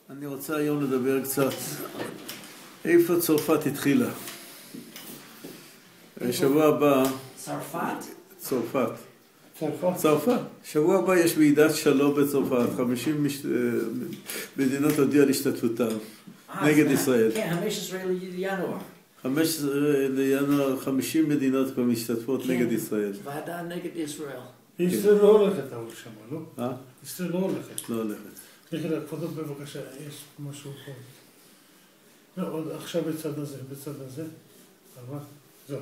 אני רוצה היום לדבר קצת איפה צרפת התחילה. שבוע הבא... צרפת. צרפת. שבוע הבא יש ועידת שלום בצרפת. 50 מדינות הודיעו על השתתפותן נגד ישראל. כן, 15 לינואר. 15 לינואר, 50 מדינות כבר משתתפות נגד ישראל. ועדה נגד ישראל. ישראל לא הולכת אבל שם, לא? ישראל לא הולכת. לא הולכת. תלכי לכבודות בבקשה, יש משהו פה. לא, עוד עכשיו בצד הזה, בצד הזה. אבל, זהו.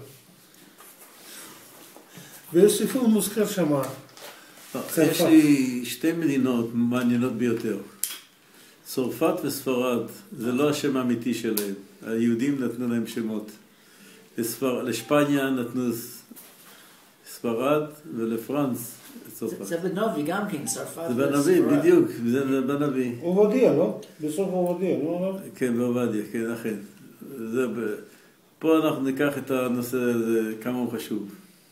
ויש סיפור מוזכר שם. יש לי שתי מדינות מעניינות ביותר. צרפת וספרד, זה לא השם האמיתי שלהם. היהודים נתנו להם שמות. לשפניה נתנו ספרד ולפרנס צרפת. זה בנובי גם כן, צרפת זה בנביא, בדיוק, זה בנביא. עובדיה, לא? בסוף עובדיה, לא? כן, בעובדיה, כן, אכן. פה אנחנו ניקח את הנושא הזה, כמה הוא חשוב.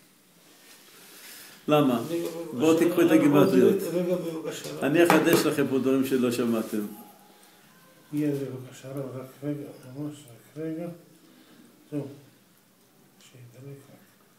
למה? בואו תיקחו את הגימטריות. אני אחדש לכם פה דברים שלא שמעתם. יהיה זה בבקשה, רק רגע, ממש רק רגע. זהו. שידלק רק.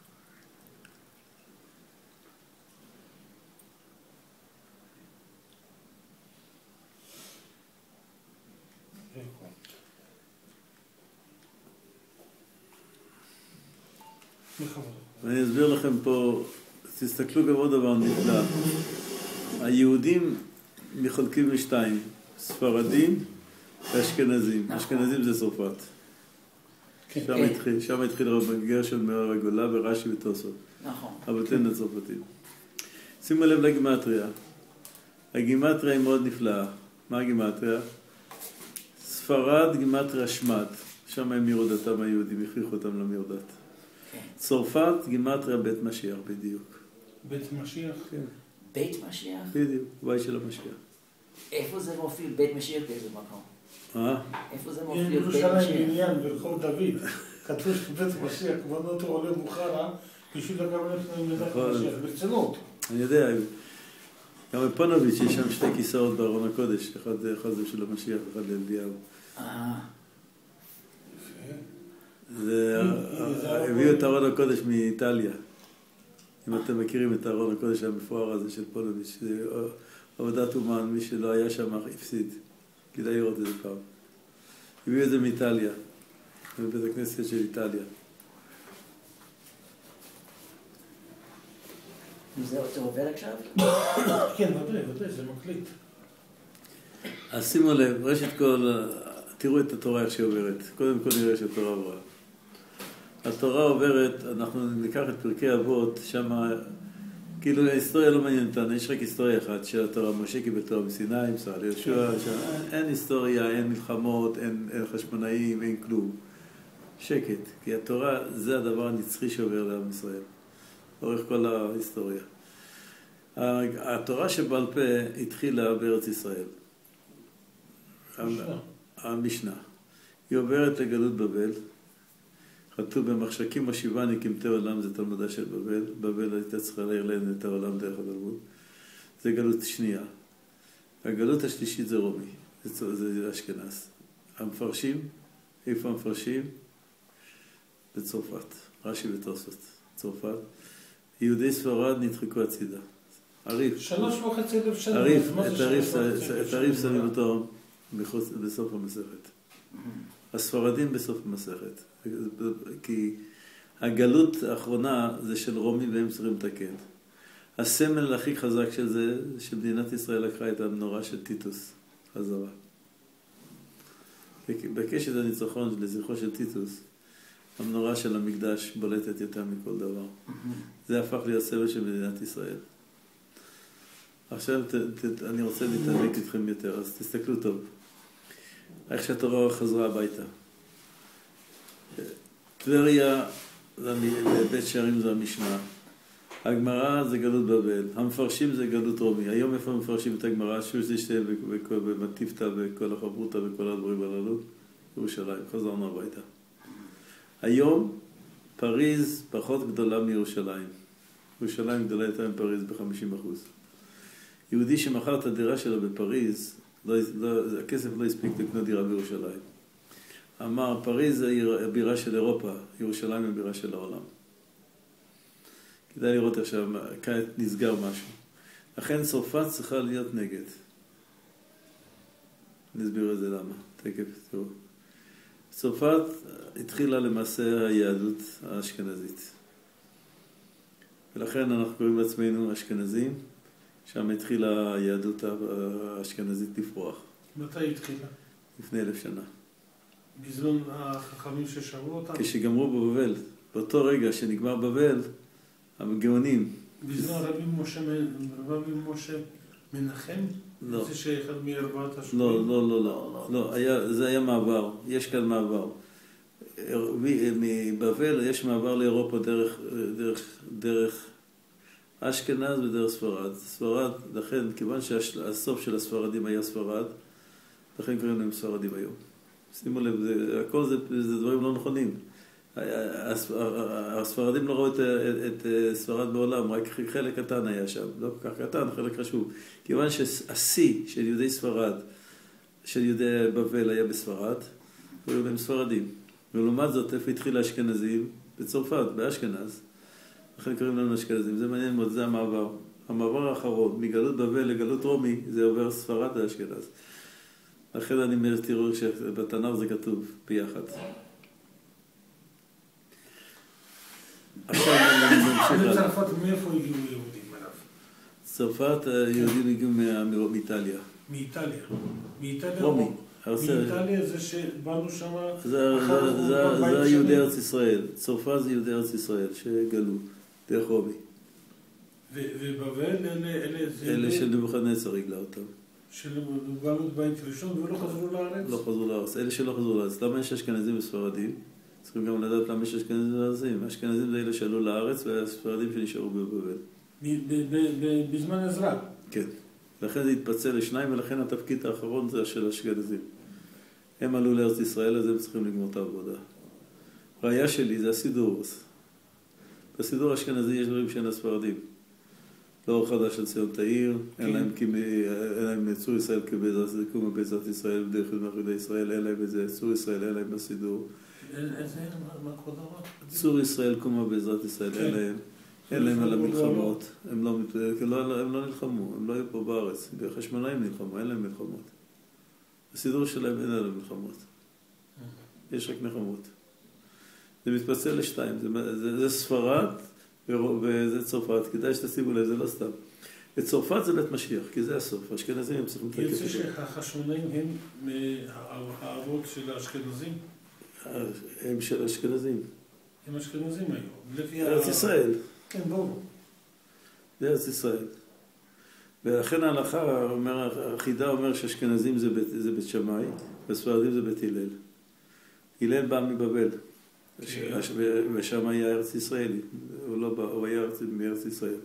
אני אסביר לכם פה, תסתכלו גם עוד דבר נפלא. היהודים מחולקים לשתיים, ספרדים ואשכנזים. אשכנזים זה צרפת. שם התחיל רב גרשון מהר הגולה ורש"י ותוספות. נכון. אבותינו הצרפתים. שימו לב לגימטריה. הגימטריה היא מאוד נפלאה. מה הגימטריה? ספרד גימטריה שמד. שם הם מירודתם היהודים, הכריחו אותם למירדת. צרפת גימטריה בית משיח בדיוק. בית משיח? כן. בית משיח? בדיוק, בית של המשיח. איפה זה מופיע בית משיח באיזה מקום? איפה זה מופיע בית משיח? ירושלים בניין ברחוב דוד, כתוב שבית משיח, כבוד אותו עולה מוכרה, בשביל לקבל לפני בית משיח, ברצינות. אני יודע, גם בפונוביץ' יש שם שתי כיסאות בארון הקודש, אחד זה של המשיח ואחד לאליהו. הביאו את ארון הקודש מאיטליה. אם אתם מכירים את ארון הקודש המפואר הזה של פונוביץ', זה עבודת אומן, מי שלא היה שם הפסיד. כדאי לראות את זה פעם. הביאו את זה מאיטליה, מבית הכנסת של איטליה. זה עובר עכשיו? כן, ודאי, זה מקליט. אז שימו לב, ראשית כל, תראו את התורה איך שהיא עוברת. קודם כל נראה שהתורה עוברה. התורה עוברת, אנחנו ניקח את פרקי אבות, שם, כאילו ההיסטוריה לא מעניינת אותנו, יש רק היסטוריה אחת של התורה. משה קיבל תורה מסיני, מסר ליהושע, אין היסטוריה, אין מלחמות, אין חשמונאים, אין כלום. שקט, כי התורה זה הדבר הנצחי שעובר לעם ישראל, לאורך כל ההיסטוריה. התורה שבעל פה התחילה בארץ ישראל. המשנה. היא עוברת לגלות בבל. כתוב במחשכים השיבני כמתי עולם, זה תלמודה של בבל. בבל הייתה צריכה להעיר להם את העולם דרך התלמוד. זה גלות שנייה. הגלות השלישית זה רומי. זה אשכנז. המפרשים, איפה המפרשים? בצרפת. רש"י ותוספות. צרפת. יהודי ספרד נדחקו הצידה. עריף. 3,500 שנה. עריף, את עריף שמים אותו בסוף המסכת. הספרדים בסוף המסכת. כי הגלות האחרונה זה של רומי והם צריכים לתקן. הסמל הכי חזק של זה, שמדינת ישראל לקחה את המנורה של טיטוס חזרה. בקשת הניצחון לזכרו של טיטוס, המנורה של המקדש בולטת יותר מכל דבר. זה הפך להיות סמל של מדינת ישראל. עכשיו אני רוצה להתעמק איתכם יותר, אז תסתכלו טוב. איך שהתורה חזרה הביתה. טבריה, בית שערים זה המשנה. הגמרא זה גלות בבל. המפרשים זה גלות רומי. היום איפה מפרשים את הגמרא? שושדישטיין ומטיפתא וכל החברותא וכל הדברים הללו. ירושלים. חזרנו הביתה. היום פריז פחות גדולה מירושלים. ירושלים גדולה יותר מפריז ב-50%. יהודי שמכר את הדירה שלו בפריז, הכסף לא הספיק לקנות דירה בירושלים. אמר, פריז זה הבירה של אירופה, ירושלים היא הבירה של העולם. כדאי לראות עכשיו, כעת נסגר משהו. לכן צרפת צריכה להיות נגד. נסביר את זה למה, תקף, תראו. צרפת התחילה למעשה היהדות האשכנזית. ולכן אנחנו קוראים לעצמנו אשכנזים, שם התחילה היהדות האשכנזית לפרוח. מתי התחילה? לפני 1000 שנה. בזמן החכמים ששמעו אותם? כשגמרו בבבל, באותו רגע שנגמר בבל, הגאונים... בזמן רבי משה מנחם? לא. זה שאחד מארבעת השבויים? לא, זה היה מעבר, יש כאן מעבר. מבבל יש מעבר לאירופה דרך אשכנז ודרך ספרד. ספרד, לכן, כיוון שהסוף של הספרדים היה ספרד, לכן קוראים להם ספרדים היום. שימו לב, הכל זה דברים לא נכונים. הספרדים לא ראו את ספרד בעולם, רק חלק קטן היה שם, לא כל כך קטן, חלק חשוב. כיוון שהשיא של יהודי ספרד, של יהודי בבל היה בספרד, קוראים להם ספרדים. ולעומת זאת, איפה התחיל האשכנזים? בצרפת, באשכנז. לכן קוראים לנו אשכנזים. זה מעניין מאוד, זה המעבר. המעבר האחרון, מגלות בבל לגלות רומי, זה עובר ספרד לאשכנז. לכן אני אומר, תראו שבתנ"ך זה כתוב ביחד. עכשיו אני ממשיך. צרפת, מאיפה הגיעו יהודים עליו? צרפת, יהודים הגיעו מאיטליה. מאיטליה? מאיטליה? רומי. מאיטליה זה שבאנו שם... זה יהודי ארץ ישראל. צרפת זה יהודי ארץ ישראל שגלו דרך רומי. ובבל אלה של נבוכדנצר הגלה אותם. שגלו בית ראשון ולא חזרו לארץ? לא חזרו לארץ. אלה שלא חזרו לארץ. למה יש אשכנזים וספרדים? צריכים גם לדעת למה יש אשכנזים וארצים. האשכנזים זה אלה שעלו לארץ והספרדים שנשארו בבבל. בזמן עזרא? כן. לכן זה התפצל לשניים ולכן התפקיד האחרון זה של אשכנזים. הם עלו לארץ ישראל, אז הם צריכים לגמור את העבודה. ראיה שלי זה הסידור. בסידור האשכנזי יש דברים שאין הספרדים. לאור חדש של ציון תאיר, אין להם צור ישראל כקום בעזרת ישראל, בדרך כלל מאחורי ישראל, אין להם איזה צור ישראל, אין להם בסידור. מה כבוד אמר? צור ישראל קומה בעזרת ישראל, אין להם על המלחמות, הם לא נלחמו, הם לא היו פה בארץ, בחשמונאים נלחמו, אין להם מלחמות. הסידור שלהם אין עליהם מלחמות, יש רק נחמות. זה מתפצל לשתיים, זה ספרד וזה צרפת, כדאי שתשימו לב, זה לא סתם. וצרפת זה בית משיח, כי זה הסוף, האשכנזים הם צריכים לתקף את זה. יוצא שהחשמונאים הם האבות של האשכנזים? הם של אשכנזים. הם אשכנזים היום. ארץ ישראל. כן, ברור. זה ארץ ישראל. ולכן ההלכה, החידה אומר שאשכנזים זה בית שמאי, וספרדים זה בית הלל. הלל בא מבבל, ושם היה ארץ ישראלי. הוא היה מארץ ישראל.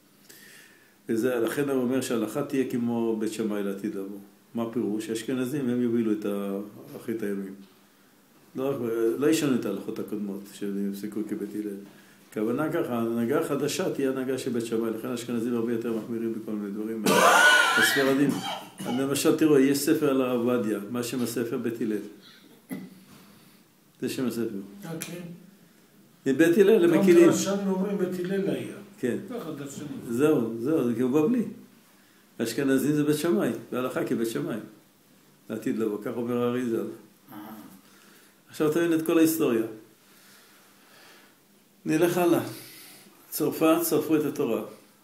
לכן הוא אומר שההלכה תהיה כמו בית שמאי לעתיד לבוא. מה פירוש? האשכנזים הם יובילו את אחרית הימים. לא ישנו את ההלכות הקודמות שנפסקו כבית הלל. הכוונה ככה, ההנהגה החדשה תהיה הנהגה של בית שמאי, לכן האשכנזים הרבה יותר מחמירים בכל מיני דברים. הספרדים. למשל, תראו, יש ספר על הרב עובדיה, מה שם הספר? בית הלל. זה שם הספר. כן. מבית הלל למקילים. גם דרשנים אומרים בית הלל היה. כן. ככה דרשנים. זהו, זה כאילו בבלי. האשכנזים זה בית שמאי, בהלכה כבית שמאי. לעתיד לבוא, כך אומר האריז"ל. עכשיו תבין את כל ההיסטוריה. נלך הלאה. צרפת שרפו את התורה.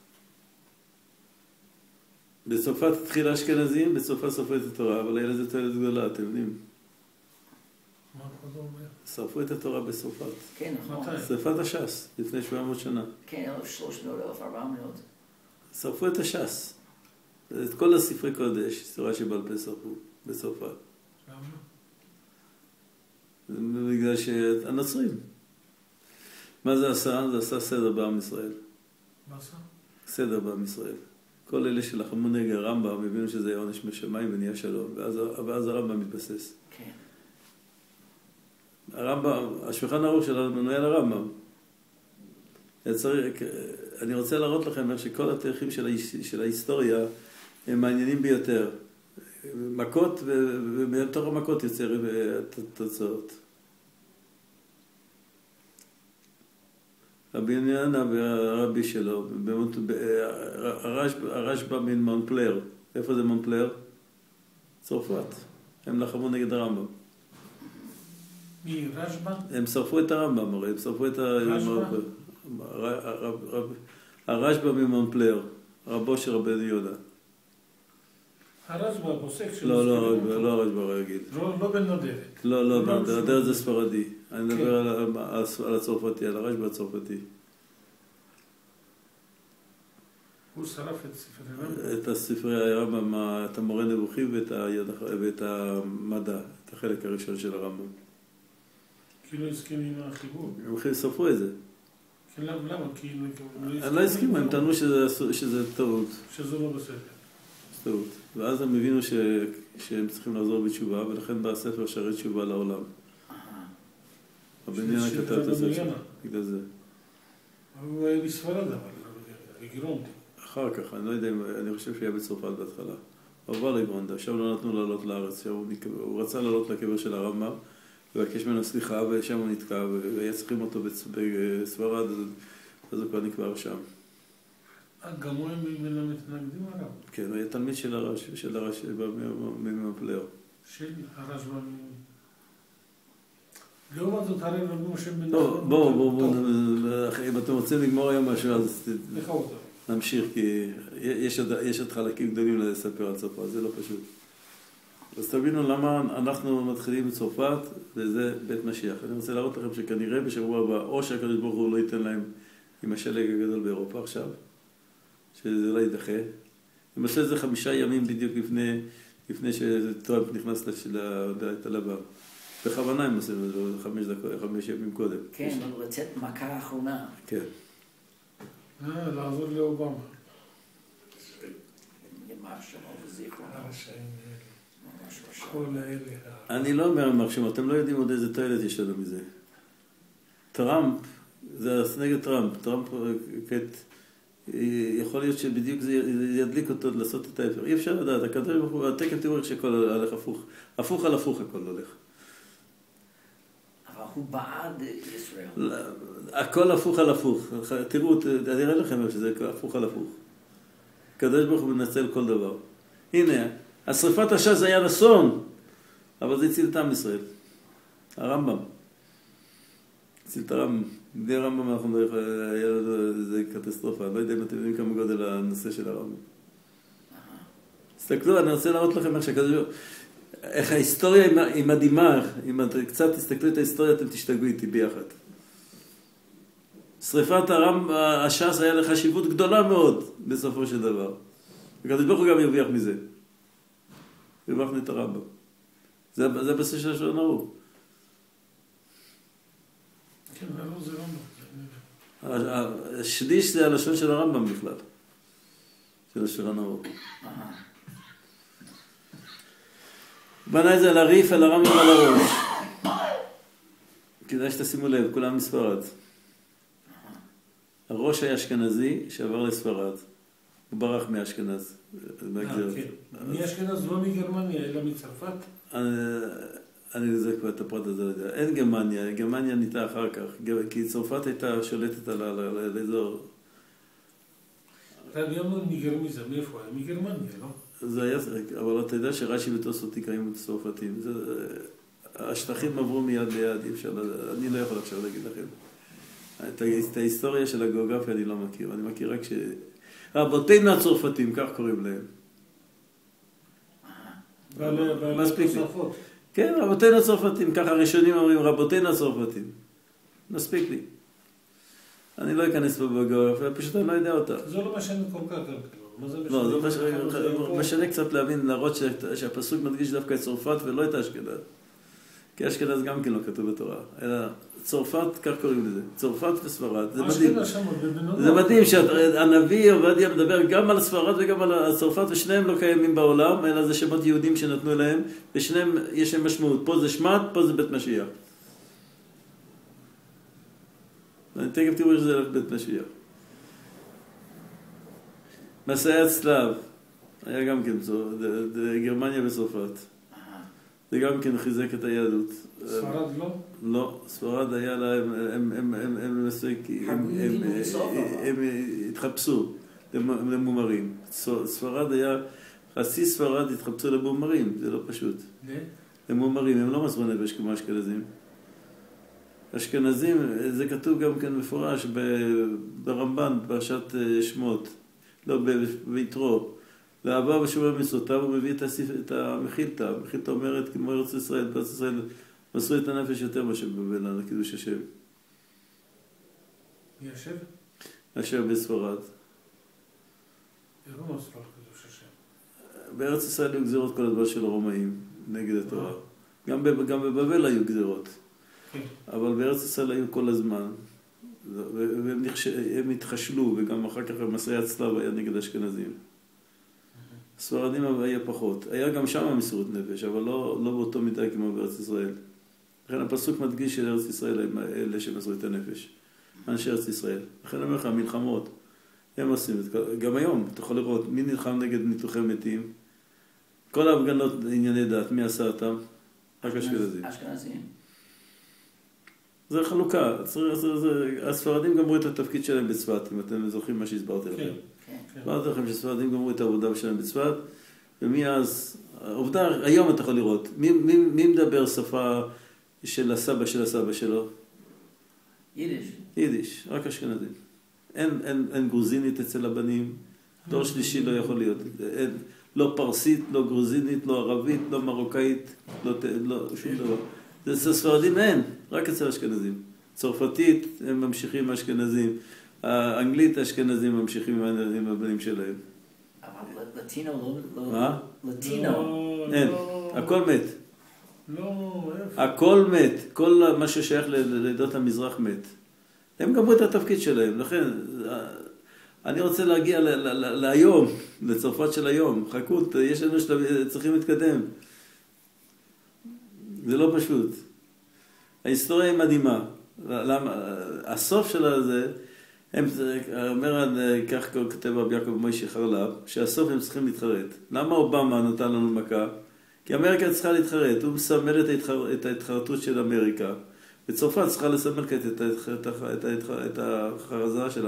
בצרפת התחילה האשכנזים, בצרפת שרפו את התורה, אבל היה לזה תועלת גדולה, אתם יודעים. מה כבודו אומר? שרפו את התורה בצרפת. כן, נכון. שרפת הש"ס, לפני 700 שנה. כן, 1300, 1400. שרפו את הש"ס. את כל הספרי קודש, תורה שבעל פה שרפו בצרפת. למה? בגלל שהנוצרים. מה זה עשה? זה עשה סדר בעם ישראל. מה עשה? סדר בעם ישראל. כל אלה שלחמו נגד הרמב"ם הבינו שזה היה עונש משמיים ונהיה שלום, ואז הרמב"ם מתבסס. כן. הרמב"ם, השולחן ערוך שלנו מנוי על הרמב"ם. אני רוצה להראות לכם איך שכל התהליכים של ההיסטוריה הם מעניינים ביותר. מכות, ומתוך המכות יוצא תוצאות. רבי יונה והרבי שלו, הרשב"א מן מונפלר. איפה זה מונפלר? צרפת. הם לחמו נגד הרמב"ם. מי, רשב"א? הם שרפו את הרמב"ם, הרי הם שרפו את הרשב"א ממונפלר, רבו של רבי יונה. הרשב"א הפוסק של... לא הרשב"א הרגיל. לא בן נודרת. לא, נודרת זה ספרדי. אני מדבר על הצרפתי, על הרשב"א הצרפתי. הוא שרף את ספרי הרמב"ם. את ספרי הרמב"ם, את המורה נבוכים ואת המדע, את החלק הראשון של הרמב"ם. כי לא הסכים עם החיבור. הם שרפו את זה. כן, למה? כי הם לא הסכימו, הם טענו שזה טעות. שזה לא בסדר. טעות. ואז הם הבינו שהם צריכים לחזור בתשובה, ולכן בא הספר שערי תשובה לעולם. הבן יונה כתב את הספר שלו, בגלל זה. הוא היה בספרד אבל, בגרונדה. אחר כך, אני לא יודע, אני חושב שהיה בצרפת בהתחלה. הוא עבר לגרונדה, שם לא נתנו לעלות לארץ, הוא רצה לעלות לקבר של הרמב"ם, ובקש ממנו סליחה, ושם הוא נתקע, והיה צריכים אותו בספרד, אז הוא כבר נקבר שם. גם הוא מתנגדים עליו? כן, הוא היה תלמיד של הרש ממפלר. של הרשב"א. לעומת זאת, הרי רבי משה בן... בואו, אם אתם רוצים לגמור היום משהו, אז נמשיך, כי יש עוד חלקים גדולים לספר על צרפת, זה לא פשוט. אז תבינו למה אנחנו מתחילים בצרפת, וזה בית משיח. אני רוצה להראות לכם שכנראה בשבוע הבא, או שהקדוש ברוך הוא לא ייתן להם עם השלג הגדול באירופה עכשיו, שזה לא יידחה. למשל זה 5 ימים בדיוק לפני שטראמפ נכנס לבית הלבן. בכוונה הם עושים את זה 5 ימים קודם. כן, לצאת מכה האחרונה. כן. לעזור לאובמה. אני לא אומר מרשים, אתם לא יודעים עוד איזה תועלת יש לנו מזה. טראמפ, זה נגד טראמפ. טראמפ יכול להיות שבדיוק זה ידליק אותו לעשות את ההפך. אי אפשר לדעת, התקן תראו איך שהכל הולך הפוך. הפוך על הפוך הכל הולך. אבל הוא בעד ישראל. הכל הפוך על הפוך. תראו, אני אראה לכם שזה הפוך על הפוך. הקדוש ברוך הוא מנצל כל דבר. הנה, השריפת הש"ס היה אסון, אבל זה הציל את עם ישראל. הרמב"ם. הציל את הרמב"ם. בלי הרמב"ם אנחנו לא יכולים, היה לנו איזה קטסטרופה. אני לא יודע אם אתם יודעים כמה גודל הנושא של הרמב"ם. תסתכלו, אני רוצה להראות לכם איך ההיסטוריה היא מדהימה. אם קצת תסתכלו את ההיסטוריה, אתם תשתגעו איתי ביחד. שריפת הש"ס היה לחשיבות גדולה מאוד בסופו של דבר. הקדוש ברוך הוא גם ירוויח מזה. הרווחנו את הרמב"ם. זה בסדר של השולחן ערוך. כן, זה רמב"ם. השליש זה הלשון של הרמב"ם בכלל. של השולחן ערוך. בנה את זה על הריף, על הרמב"ם על הראש. כדאי שתשימו לב, כולם מספרד. הראש היה אשכנזי שעבר לספרד. הוא ברח מאשכנז. מאשכנז לא מגרמניה, אלא מצרפת? אני זה כבר את הפרט הזה לא יודע. אין גרמניה, גרמניה ניתה אחר כך. כי צרפת הייתה שולטת על האזור. רבי אמנון מגרמיזה, מאיפה היה? מגרמניה, לא? זה היה, אבל אתה יודע שרש"י ותוספות נקראים צרפתים. השטחים עברו מיד ליד, אני לא יכול עכשיו להגיד לכם. את ההיסטוריה של הגיאוגרפיה אני לא מכיר. אני מכיר רק רבותינו הצרפתים, כך קוראים להם. מספיק לי. כן, רבותינו הצרפתים, ככה הראשונים אומרים רבותינו הצרפתים. מספיק לי. אני לא אכנס פה בגיאוגרפיה, פשוט אני לא יודע אותה. זה לא משנה כל כך. לא, זה משנה קצת להבין, להראות שהפסוק מדגיש דווקא את צרפת ולא את אשכנז. כי אשכנז גם כן לא כתוב בתורה, אלא צרפת, כך קוראים לזה, צרפת וספרד, זה מדהים. זה מדהים שהנביא עובדיה מדבר גם על ספרד וגם על צרפת, ושניהם לא קיימים בעולם, אלא זה שמות יהודים שנתנו להם, ושניהם יש להם משמעות, פה זה שמת, פה זה בית משיח. ואני תכף תראו שזה בית משיח. מסעי הצלב, היה גם כן, גרמניה וצרפת. זה גם כן חיזק את היהדות. ספרד לא? לא, ספרד היה להם, הם התחפשו למומרים. ספרד היה, חצי ספרד התחפשו למומרים, זה לא פשוט. למומרים, הם לא מסרו נפש כמו אשכנזים. אשכנזים, זה כתוב גם כן מפורש ברמב"ן, פרשת שמות, לא, ביתרו. לאהבה ושומר מצוותיו הוא מביא את המחילתא. המחילתא אומרת, כמו ארץ ישראל, בארץ ישראל מסרו את הנפש יותר מאשר בבבל על קידוש השם. מי השם? אשר בספרד. לא מסרו על קידוש השם. בארץ ישראל היו גזירות כל הדבר של הרומאים נגד התורה. גם בבבל היו גזירות. אבל בארץ ישראל היו כל הזמן. והם התחשלו, וגם אחר כך מסעי הצלב היה נגד אשכנזים. ספרדים היה פחות. היה גם שם מסירות נפש, אבל לא באותו מידה כמו בארץ ישראל. לכן הפסוק מדגיש של ארץ ישראל הם אלה שמסרו את הנפש. אנשי ארץ ישראל. לכן אני אומר לך, המלחמות, הם עושים את זה. גם היום, אתה יכול לראות, מי נלחם נגד ניתוחי מתים? כל ההפגנות ענייני דת, מי עשה אותם? רק אשכנזים. אשכנזים. זה חלוקה. הספרדים גמרו את התפקיד שלהם בצפת, אם אתם זוכרים מה שהסברתי לכם. הסברתי לכם שספרדים גמרו את העבודה שלהם בצפת, ומאז, עובדה, היום אתה יכול לראות, מי מדבר שפה של הסבא של הסבא שלו? יידיש. יידיש, רק אשכנזים. אין גרוזינית אצל הבנים, דור שלישי לא יכול להיות. לא פרסית, לא גרוזינית, לא ערבית, לא מרוקאית, לא שום דבר. זה ספרדים אין, רק אצל אשכנזים. צרפתית הם ממשיכים האשכנזים, האנגלית האשכנזים ממשיכים עם הבנים שלהם. אבל לטינו לא... מה? לטינו. אין, הכל מת. לא, איפה? הכל מת, כל מה ששייך לעדות המזרח מת. הם גמרו את התפקיד שלהם, לכן אני רוצה להגיע להיום, לצרפת של היום. חכו, יש לנו שצריכים להתקדם. זה לא פשוט. ההיסטוריה היא מדהימה. הסוף שלה זה, אומר, כך כותב רבי יעקב מוישה חרל"פ, שהסוף הם צריכים להתחרט. למה אובמה נתן לנו מכה? כי אמריקה צריכה להתחרט. הוא מסמל את ההתחרטות של אמריקה. וצרפת צריכה לסמל את החרזה שלה.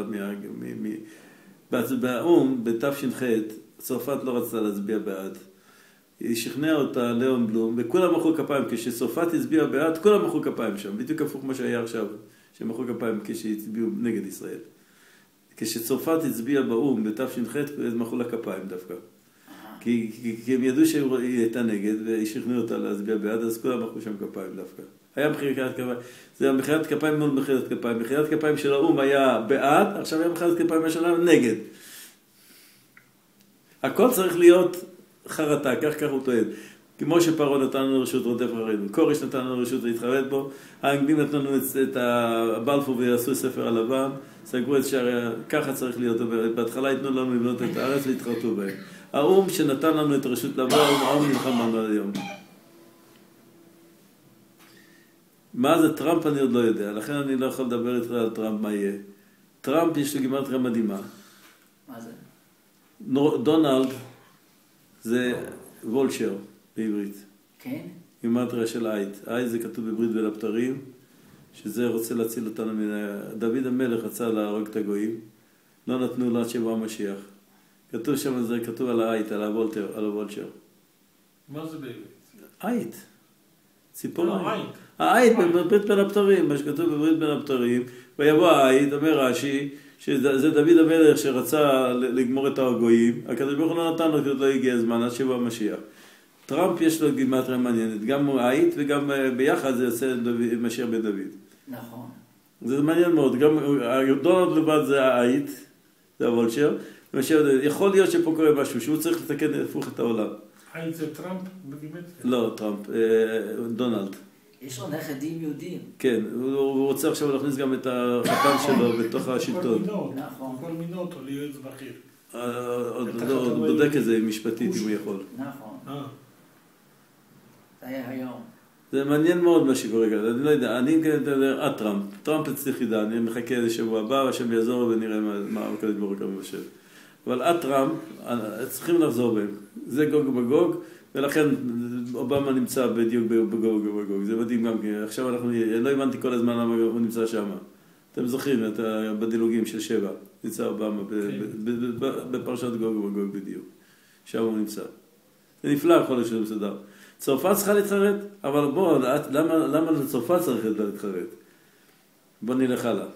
באום, בתש"ח, צרפת לא רצתה להצביע בעד. היא שכנעה אותה, ליאון בלום, וכולם מחאו כפיים. כשצרפת הצביעה בעד, כולם מחאו כפיים שם. בדיוק הפוך מה שהיה עכשיו, שמחאו כפיים כשהצביעו נגד ישראל. כשצרפת הצביעה באום, בתש"ח, הם מחאו לה כפיים דווקא. כי הם ידעו שהיא הייתה נגד, והיא שכנעה אותה להצביע בעד, אז כולם מחאו שם כפיים דווקא. היה מחיאת כפיים. זה היה מחיאת כפיים מול מחיאת כפיים. מחיאת כפיים של האום היה בעד, עכשיו היה מחיאת כפיים מהשנה נגד. הכל צריך להיות חרטה, כך הוא טוען. כמו שפרעה נתן לנו רשות רודף אחרינו, כורש נתן לנו רשות להתחרט בו, האנגלים נתנו לנו את הבלפור ויעשו ספר הלבן, סגרו את שעריה, ככה צריך להיות. בהתחלה ייתנו לנו לבנות את הארץ והתחרטו בהם. האום שנתן לנו את הרשות לבוא, האום נלחם לנו עד היום. מה זה טראמפ אני עוד לא יודע, לכן אני לא יכול לדבר איתך על טראמפ מה יהיה. טראמפ יש לו גימטריה מדהימה. מה זה? דונלד זה וולשר בעברית. כן? גימטריה של אייט. אייט זה כתוב בברית בין הבתרים, שזה רוצה להציל אותנו דוד המלך רצה להרוג את הגויים, לא נתנו לו עד שיבוא המשיח. כתוב שם, זה כתוב על האייט, על הוולשר. מה זה בעברית? אייט. ציפור האייט. האייט בברית בין הבתרים, מה שכתוב בברית בין הבתרים, ויבוא האייט, אומר רש"י, שזה דוד המלך שרצה לגמור את הגויים, הקדוש ברוך הוא לא נתן לו, כי עוד לא הגיע הזמן, עד שיבוא המשיח. טראמפ יש לו גימטריה מעניינת, גם האייט וגם ביחד זה יוצא משיח בן דוד. נכון. זה מעניין מאוד, גם דונלד לבד זה האייט, זה הוולשר, יכול להיות שפה קורה משהו, שהוא צריך לתקן הפוך את העולם. האייט זה טראמפ בגימטריה? לא, טראמפ, דונלד. יש לו נכדים יהודים. כן, הוא רוצה עכשיו להכניס גם את החתן שלו בתוך השלטון. נכון. כל מינו אותו להיות בכיר. עוד בודק את זה משפטית אם הוא יכול. נכון. זה היה היום. זה מעניין מאוד מה שקורה כאן, אני לא יודע, אני מדבר טראמפ אצלי חידה, אני מחכה לשבוע הבא, השם יעזור ונראה מה הקדוש ברוך הוא מבשל. אבל טראמפ, צריכים לחזור בהם. זה גוג ומגוג, ולכן אובמה נמצא בדיוק בגוג ומגוג. זה מדהים גם כן. עכשיו לא הבנתי כל הזמן למה הוא נמצא שם. אתם זוכרים, בדילוגים של 7, נמצא אובמה בפרשת גוג ומגוג בדיוק. שם הוא נמצא. זה נפלא, יכול להיות שזה מסודר. צרפת צריכה להתחרט, אבל בואו, למה לצרפת צריך להתחרט? בואו נלך הלאה.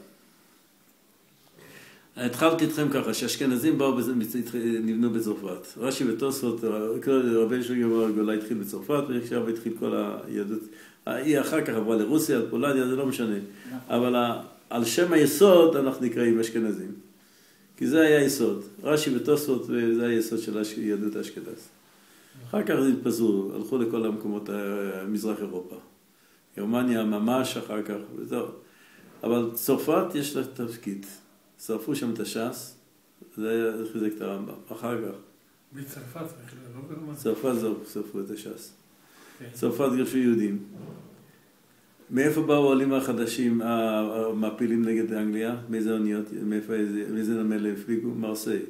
התחלתי איתכם ככה, שהאשכנזים באו נבנו בצרפת. רש"י ותוספות, רבי שלוי אמר, גולה התחיל בצרפת, ועכשיו התחיל כל היהדות. היא אחר כך עברה לרוסיה, על פולניה, זה לא משנה. אבל על שם היסוד אנחנו נקראים אשכנזים. כי זה היה היסוד. רש"י ותוספות, זה היה היסוד של יהדות האשכנז. אחר כך התפזרו, הלכו לכל המקומות מזרח אירופה. גרמניה ממש אחר כך, וזהו. אבל צרפת יש לה תפקיד. שרפו שם את הש"ס, זה היה חיזק את הרמב"ם. אחר כך. בצרפת, לא גרמניה. צרפת שרפו את הש"ס. צרפת גרשו יהודים. מאיפה באו העולים החדשים, המעפילים נגד אנגליה? מאיזה אוניות? מאיזה נמל הפליגו? מרסיי.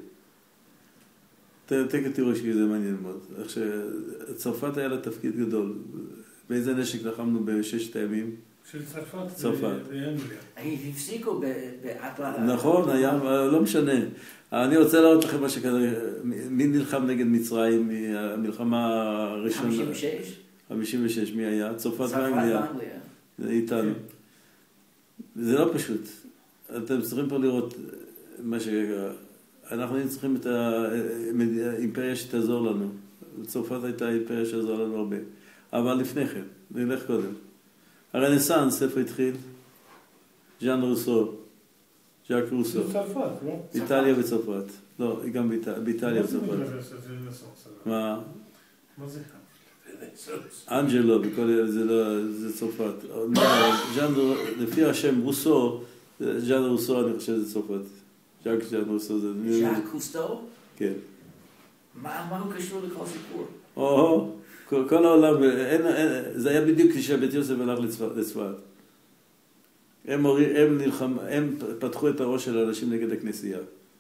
תכף תראו שזה מעניין מאוד. איך שצרפת היה לה תפקיד גדול. באיזה נשק לחמנו בששת הימים? של צרפת. צרפת. הפסיקו באטלנטה. נכון, היה, לא משנה. אני רוצה להראות לכם מה שכזה, מי נלחם נגד מצרים, המלחמה הראשונה. 56? 56, מי היה? צרפת ואנגליה. זה איתנו. זה לא פשוט. אתם צריכים פה לראות מה שקרה. אנחנו צריכים את האימפריה שתעזור לנו. צרפת הייתה אימפריה שעזור לנו הרבה. אבל לפני כן, נלך קודם. הרנסאנס, איפה התחיל? ז'אן רוסו, ז'אק רוסו. צרפת, לא? איטליה וצרפת. לא, גם באיטליה וצרפת. מה? מה זה? אנג'לו, זה צרפת. לפי השם רוסו, ז'אן רוסו, אני חושב שזה צרפת. ז'אן רוסו זה... ז'אק רוסו? כן. מה הוא קשור לכל סיפור? כל העולם, זה היה בדיוק כשבית יוסף הלך לצפת. הם פתחו את הראש של האנשים נגד הכנסייה.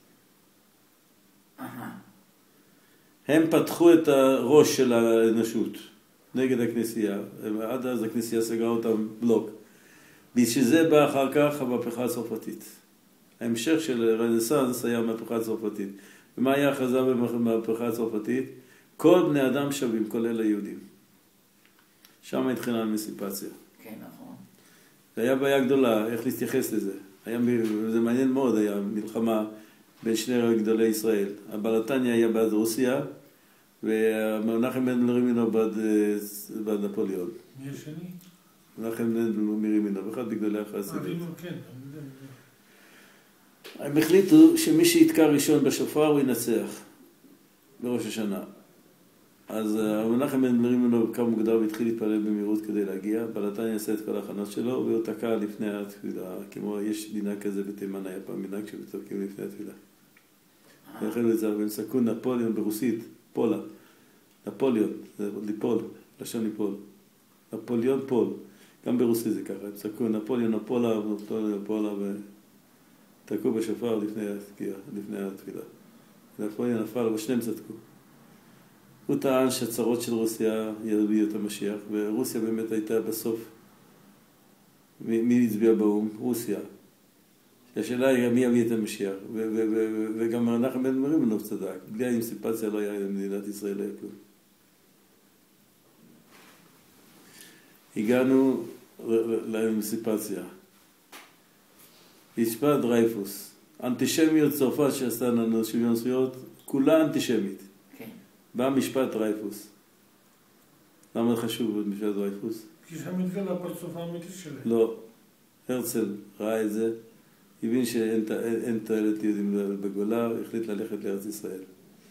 הם פתחו את הראש של האנושות נגד הכנסייה. עד אז הכנסייה סגרה אותם בלוק. בשביל זה בא אחר כך המהפכה הצרפתית. ההמשך של הרנסאנס היה המהפכה הצרפתית. ומה היה החזרה במהפכה הצרפתית? כל בני אדם שווים, כולל היהודים. שם התחילה המסיפציה. כן, נכון. זה היה בעיה גדולה, איך להתייחס לזה. זה מעניין מאוד, היה מלחמה בין שני גדולי ישראל. הבלטניה היה בעד רוסיה, ומנחם מנדל רימינוב בעד נפוליאון. מי השני? מנחם מנדל מרימינוב, אחד בגדולי החסידות. כן. הם החליטו שמי שיתקע ראשון בשופר הוא ינצח בראש השנה. אז מנחם מנדל רימינוב קם מוקדם והתחיל להתפלל במהירות כדי להגיע. בלטניה עשה את כל ההכנות שלו, והוא תקע לפני התפילה, כמו יש מנהג כזה בתימן, היה פעם מנהג שבתוקעים לפני התפילה. והחלו את זה, והם סקו נפוליאון ברוסית, פולה. נפוליאון, זה ליפול, לשון ליפול. נפוליאון פול, גם ברוסית זה ככה, הם סקו נפוליאון, נפולה, ותקעו בשופר לפני התפילה. נפוליאון נפל, אבל שניהם צדקו. הוא טען שהצרות של רוסיה יביאו את המשיח, ורוסיה באמת הייתה בסוף, מי הצביע באום? רוסיה. השאלה היא מי יביא את המשיח, וגם מנחם מנדל רימינוב צדק, בלי האמנציפציה לא היה למדינת ישראל לא היה כלום. הגענו לאמנציפציה. משפט דרייפוס, אנטישמיות צרפת שעשתה לנו שוויון זכויות, כולה אנטישמית. בא משפט דרייפוס. למה חשוב משפט דרייפוס? כי שם התגלה הפרצוף האמיתי שלהם. לא. הרצל ראה את זה, הבין שאין תועלת יהודים בגולה, החליט ללכת לארץ ישראל.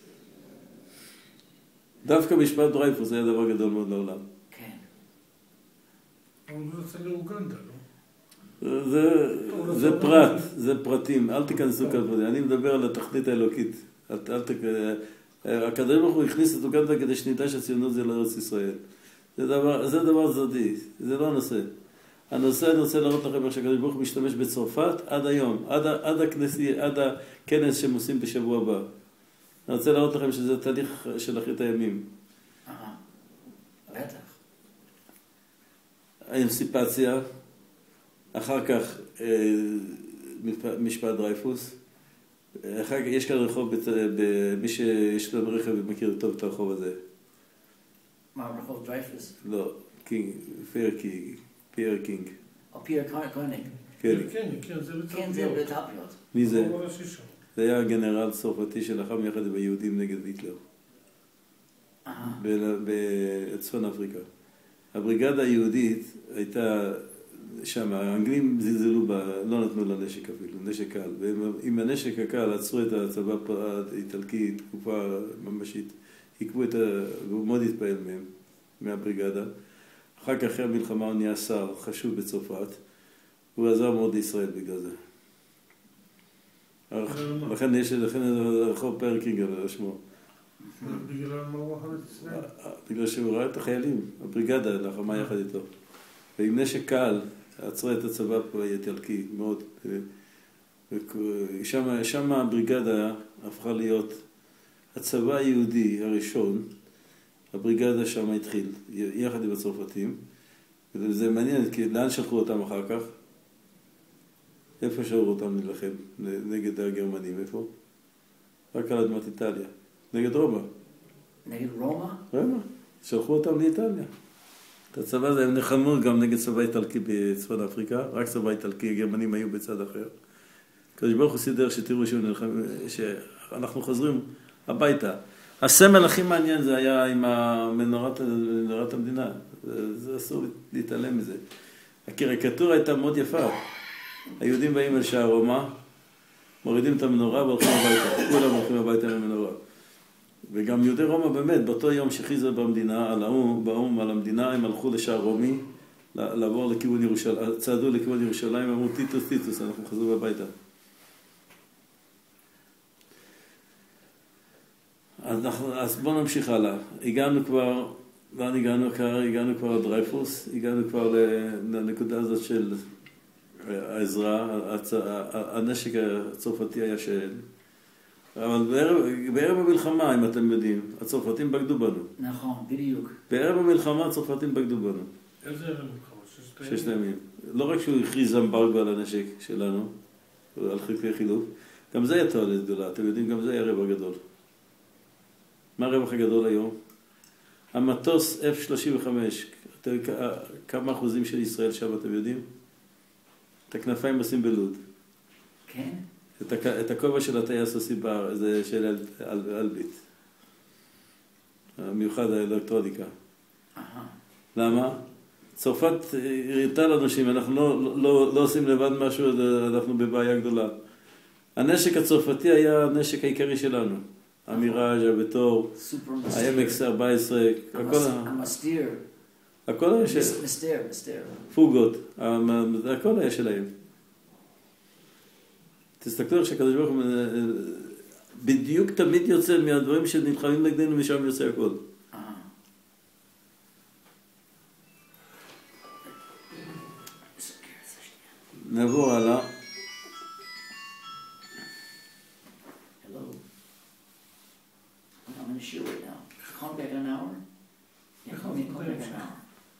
דווקא משפט דרייפוס היה דבר גדול מאוד לעולם. כן. הוא רצה לאוגנדה, לא? זה פרט, זה פרטים, אל תיכנסו כאן. אני מדבר על התכלית האלוקית. הקדוש ברוך הוא הכניס את אוגנדה כדי שנדע שהציונות זה לארץ ישראל. זה דבר צדדי, זה לא הנושא. הנושא, אני רוצה להראות לכם איך שהקדוש ברוך הוא משתמש בצרפת עד היום, עד הכנס שהם עושים בשבוע הבא. אני רוצה להראות לכם שזה תהליך של אחרית הימים. בטח. האמנסיפציה, אחר כך משפט דרייפוס, אחר כך יש כאן רחוב, מי שיש לו רכב ומכיר טוב את הרחוב הזה. מה, רחוב דרייפוס? לא, פייר קינג. או פייר קוניג. כן, כן, זה בטפיות. מי זה? זה היה הגנרל צרפתי שלחם יחד עם היהודים נגד היטלר. בצפון אפריקה. הבריגדה היהודית הייתה שם, האנגלים זלזלו בה, לא נתנו לה נשק אפילו, נשק קל. ועם הנשק הקל עצרו את הצבא האיטלקי תקופה ממשית. עיכבו והוא מאוד התפעל מהם, מהבריגדה. אחר כך אחרי המלחמה הוא נהיה שר חשוב בצרפת. הוא עזר מאוד לישראל בגלל זה. לכן יש רחוב פייר קינג על שמו. בגלל מה הוא אהב את ישראל? בגלל שהוא ראה את החיילים, הבריגדה לחמה יחד איתו. ועם נשק קל עצרה את הצבא האיטלקי מאוד. שם הבריגדה הפכה להיות הצבא היהודי הראשון, הבריגדה שם התחיל, יחד עם הצרפתים. וזה מעניין, כי לאן שלחו אותם אחר כך? איפה שלחו אותם להילחם נגד הגרמנים? איפה? רק על אדמת איטליה. נגד רומא. נגד רומא? רומא. שלחו אותם לאיטליה. את הצבא הזה הם נחמו גם נגד צבא איטלקי בצפון אפריקה, רק צבא איטלקי, הגרמנים היו בצד אחר. קדוש ברוך הוא סידר שתראו שאנחנו חוזרים הביתה. הסמל הכי מעניין זה היה עם מנורת המדינה. זה אסור להתעלם מזה. הקריקטורה הייתה מאוד יפה. היהודים באים על שער רומא, מורידים את המנורה והולכים הביתה. כולם הולכים הביתה למנורה. וגם יהודי רומא באמת, באותו יום שחיזו במדינה, באום על המדינה, הם הלכו לשער רומי, לעבור לכיוון ירושלים, צעדו לכיוון ירושלים, אמרו טיטוס, אנחנו חזרו הביתה. אז בואו נמשיך הלאה. הגענו כבר לדרייפוס, הגענו כבר לנקודה הזאת של העזרה, הנשק הצרפתי היה שאל. אבל בערב המלחמה, אם אתם יודעים, הצרפתים בגדו בנו. נכון, בדיוק. בערב המלחמה הצרפתים בגדו בנו. איזה ערב המלחמה? ששת הימים. לא רק שהוא הכריז אמברגו על הנשק שלנו, על חלקי חילוף, גם זה היה תועלת גדולה. אתם יודעים, גם זה היה הרווח הגדול. מה הרווח הגדול היום? המטוס F-35, כמה אחוזים של ישראל שם אתם יודעים? את הכנפיים עושים בלוד. כן? את הכובע של הטייס עושים זה של אלביט. המיוחד האלקטרוניקה. למה? צרפת הראתה לנו שאם אנחנו לא עושים לבד משהו, אנחנו בבעיה גדולה. הנשק הצרפתי היה הנשק העיקרי שלנו. המיראז', הבטור, ה-MX-14, המסתיר. הכל היה של... מסתיר. פוגות, הכל היה שלהם. תסתכלו איך שהקדוש ברוך הוא בדיוק תמיד יוצא מהדברים שנלחמים נגדנו ושם יוצא הכל. נעבור הלאה. I'm going to shoot right now. Call me back in an hour? Yeah, call me back in an hour.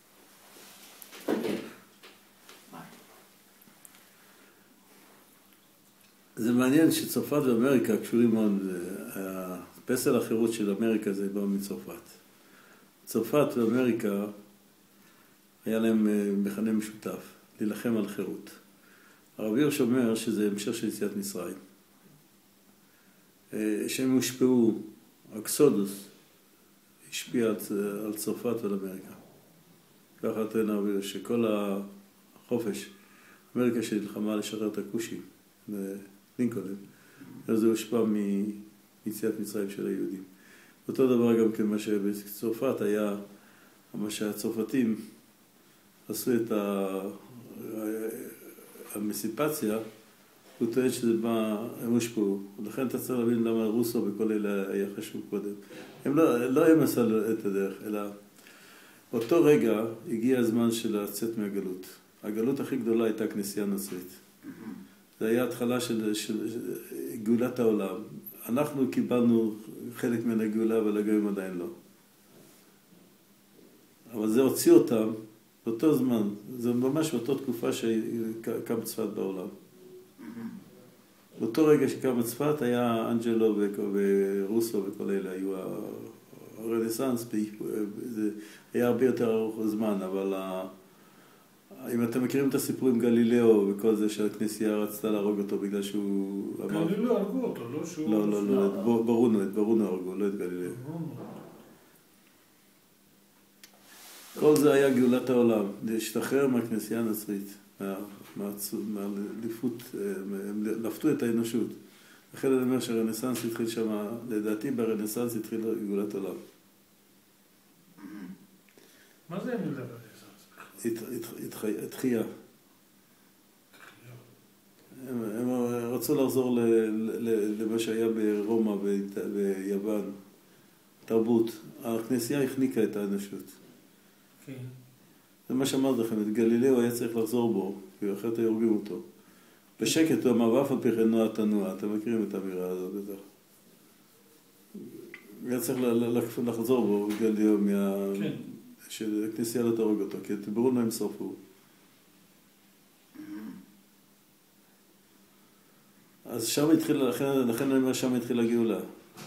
Okay. Bye. זה מעניין שצרפת ואמריקה קשורים מאוד, הפסל החירות של אמריקה זה בא מצרפת. צרפת ואמריקה היה להם מכנה משותף, להילחם על חירות. הרב הירש אומר שזה המשך של יציאת מצרים. שהם הושפעו, אקסודוס השפיע על צרפת ועל אמריקה. ככה טוען הרב הירש שכל החופש, אמריקה שנלחמה לשחרר את הכושים, לינקולן, אז זה הושפע מיציאת מצרים של היהודים. אותו דבר גם כן מה שבצרפת היה, מה שהצרפתים עשו את המסיפציה, הוא טוען שזה בא, הם הושפעו. ולכן אתה צריך להבין למה רוסו וכל אלה היה חשוב קודם. הם לא הם עשו את הדרך, אלא אותו רגע הגיע הזמן של לצאת מהגלות. הגלות הכי גדולה הייתה כנסייה נוצרית. זה היה התחלה של גאולת העולם. אנחנו קיבלנו חלק מן הגאולה, אבל הגויים עדיין לא. אבל זה הוציא אותם באותו זמן, זה ממש באותה תקופה שקם צפת בעולם. באותו רגע שקם צפת היה אנג'לו ורוסו וכל אלה היו הרנסנס, זה היה הרבה יותר ארוך זמן, אבל אם אתם מכירים את הסיפור עם גלילאו וכל זה שהכנסייה רצתה להרוג אותו בגלל שהוא אמר... גלילאו הרגו אותו, לא שהוא... לא, את ברונו הרגו, לא את גלילאו. כל זה היה גאולת העולם, להשתחרר מהכנסייה הנוצרית, מהליפות, הם לפתו את האנושות. לכן אני אומר שהרנסנס התחיל שם, לדעתי ברנסנס התחיל גאולת העולם. מה זה המילה ברנסנס? התחייה. הם רצו לחזור למה שהיה ברומא ויוון, תרבות. הכנסייה החניקה את האנושות. זה מה שאמרתי לכם, את גלילאו היה צריך לחזור בו, כי אחרת היו הורגים אותו. בשקט הוא אמר, ואף על פי כן נוע תנוע, אתם מכירים את האמירה הזאת בטח. היה צריך לחזור בו, גלילאו, שהכנסייה לא תהרוג אותו, כי את ברונו הם שרפו. אז שם התחיל, לכן אני אומר, שם התחילה הגאולה.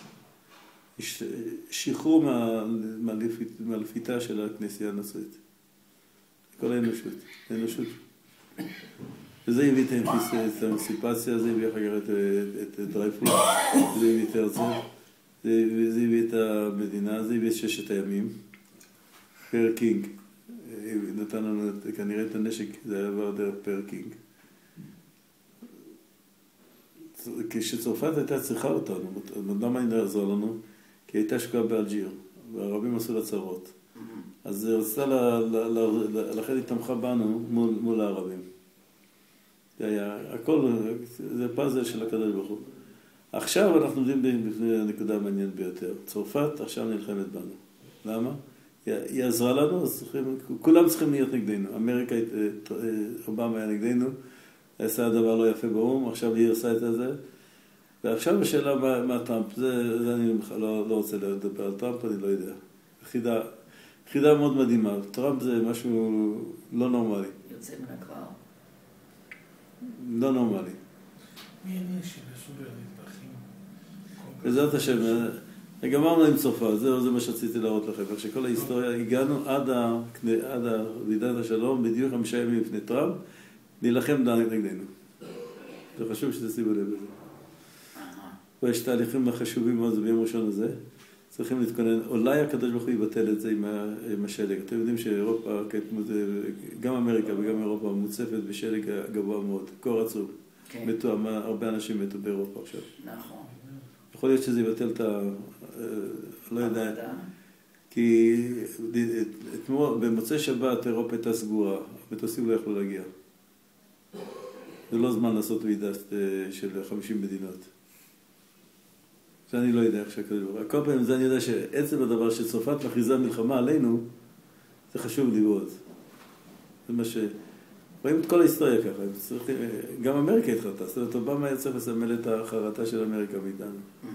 שחרור מהלפיתה של הכנסייה הנוצרית. כל האנושות. וזה הביא את האמנסיפציה, זה הביא אחר כך את דרייפוס, זה הביא את הרצל, זה הביא את המדינה, זה הביא את ששת הימים. פר קינג נתן לנו כנראה את הנשק, זה היה עבר דרך פר קינג. כשצרפת הייתה צריכה אותנו, למה היא נעזור לנו? כי הייתה שקועה באלג'יר, והערבים עשו לה צרות. אז רצתה, לכן היא תמכה בנו מול הערבים. זה היה, הכל, זה פאזל של הקדוש ברוך הוא. עכשיו אנחנו עומדים בפני הנקודה המעניינת ביותר. צרפת עכשיו נלחמת בנו. למה? היא עזרה לנו, אז כולם צריכים להיות נגדנו. אמריקה, אובמה היה נגדנו, עשה דבר לא יפה באום, עכשיו היא עושה את זה. ועכשיו השאלה מה טראמפ, זה אני לא רוצה לדבר על טראמפ, אני לא יודע. חידה מאוד מדהימה. טראמפ זה משהו לא נורמלי. יוצא מן הכלל. לא נורמלי. מי אני שמסוגל להתבחים? בעזרת השם, גמרנו עם צרפת, זה מה שרציתי להראות לכם. איך שכל ההיסטוריה, הגענו עד ועידת השלום, בדיוק 5 ימים לפני טראמפ, להילחם נגדנו. זה חשוב שתשימו לב לזה. ויש תהליכים חשובים מאוד ביום ראשון הזה. צריכים להתכונן, אולי הקדוש ברוך הוא יבטל את זה עם השלג. אתם יודעים שאירופה, גם אמריקה וגם אירופה מוצפת בשלג גבוה מאוד, קור עצום. מתו, הרבה אנשים מתו באירופה עכשיו. נכון. יכול להיות שזה יבטל את לא יודע. כי במוצאי שבת אירופה הייתה סגורה, המטוסים לא יכלו להגיע. זה לא זמן לעשות ועידה של 50 מדינות. זה אני לא יודע איך שהקדוש ברוך הוא. כל פעם זה אני יודע שעצם הדבר שצרפת מכריזה מלחמה עלינו, זה חשוב לראות. זה מה ש... רואים את כל ההיסטוריה ככה. גם אמריקה התחרתה. זאת אומרת, אובמה היה צריך לסמל את החרטה של אמריקה מאיתנו.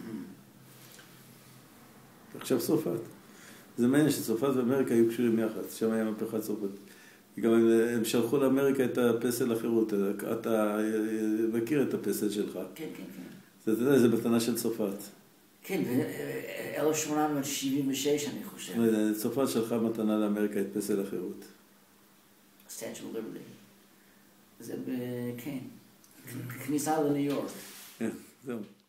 עכשיו צרפת. זה מעניין שצרפת ואמריקה היו קשורים יחד. שם היה מהפכה צרפת. גם הם שלחו לאמריקה את הפסל החירות. אתה מכיר את הפסל שלך. כן, כן, כן. אתה יודע, זה מתנה של צרפת. כן, ב-1876 אני חושב. צרפת שלחה מתנה לאמריקה את פסל החירות. Statue of Liberty. זה כן. כניסה לניו יורק. כן, זהו.